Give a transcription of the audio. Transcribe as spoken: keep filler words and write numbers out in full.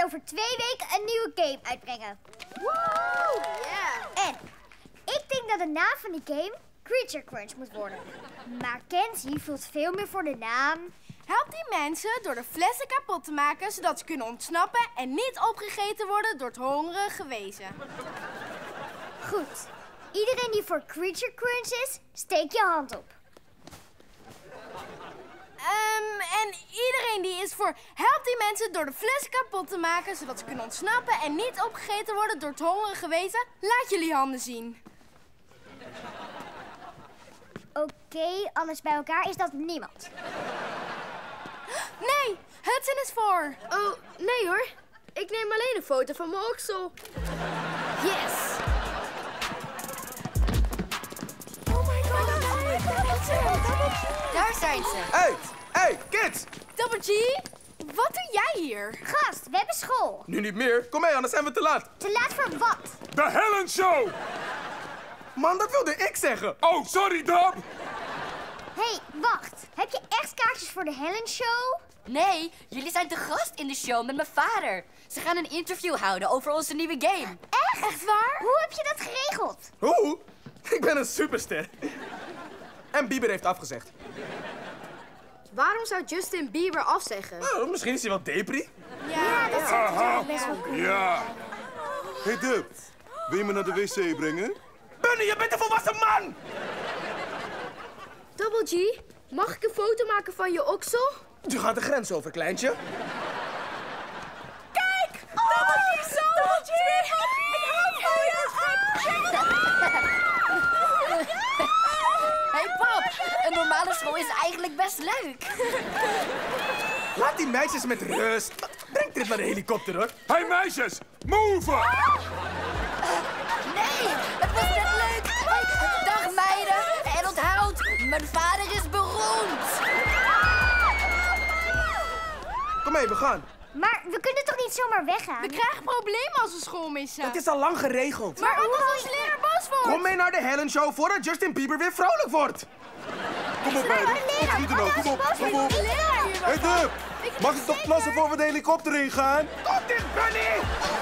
over twee weken een nieuwe game uitbrengen. Woe! Yeah! En ik denk dat de naam van die game Creature Crunch moet worden. Maar Kenzie voelt veel meer voor de naam. Help die mensen door de flessen kapot te maken, zodat ze kunnen ontsnappen en niet opgegeten worden door het hongerige wezen. Goed. Iedereen die voor Creature Crunch is, steek je hand op. Um, en iedereen die is voor help die mensen door de flessen kapot te maken, zodat ze kunnen ontsnappen en niet opgegeten worden door het hongerige wezen, laat jullie handen zien. Oké, okay, alles bij elkaar is dat niemand. Nee, Hudson is voor. Oh, nee hoor. Ik neem alleen een foto van mijn oksel. Yes! Oh my god, oh my god. Daar zijn ze. Hey, hey, kids! Double G, wat doe jij hier? Gast, we hebben school. Nu niet meer. Kom mee, anders zijn we te laat. Te laat voor wat? De Helen Show! Man, dat wilde ik zeggen. Oh, sorry, Dab. Hé, hey, wacht. Heb je echt kaartjes voor de Helen Show? Nee, jullie zijn te gast in de show met mijn vader. Ze gaan een interview houden over onze nieuwe game. Echt? Echt waar? Hoe heb je dat geregeld? Hoe? Ik ben een superster. En Bieber heeft afgezegd. Waarom zou Justin Bieber afzeggen? Oh, misschien is hij wel depri. Ja, Ja, dat zou Aha. best wel kunnen. Ja. Hey Dub, wil je me naar de wc brengen? Bunny, je bent een volwassen man! Double G, mag ik een foto maken van je oksel? Je gaat de grens over, kleintje. Kijk! Double G, zo! Double G! Hey pap, een normale school is eigenlijk best leuk. Laat die meisjes met rust. Breng dit naar de helikopter, hoor. Hey meisjes, move! Nee, het was net leuk. Hey, dag meiden. En onthoud, mijn vader is beroemd. Kom mee, we gaan. Maar we kunnen toch niet zomaar weggaan? We krijgen problemen als we school missen. Het is al lang geregeld. Maar wat als onze leraar boos wordt? Kom mee naar de Helen Show voordat Justin Bieber weer vrolijk wordt. Kom op meiden, opschieten nou, kom op, kom op. Leraar hier Hey Dub, mag ik toch plassen voor we de helikopter ingaan? Kom dit, Bunny!